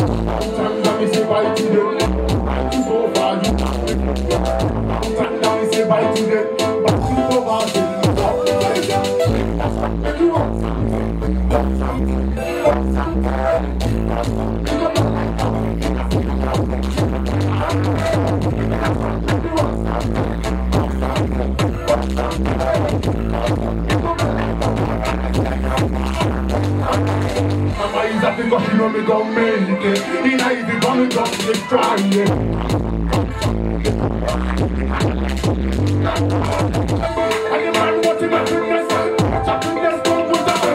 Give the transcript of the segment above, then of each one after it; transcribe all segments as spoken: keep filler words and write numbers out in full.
me say bye to them. You so far, you Sometimes me say bye to them. But you so far, make you up. Mama is happy because you know me gon' make it. He not even gonna just keep trying. And the man watching my goodness, chopping this gun with the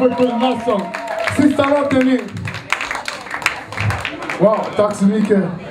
Sister Rotimi. Wow, tack så mycket.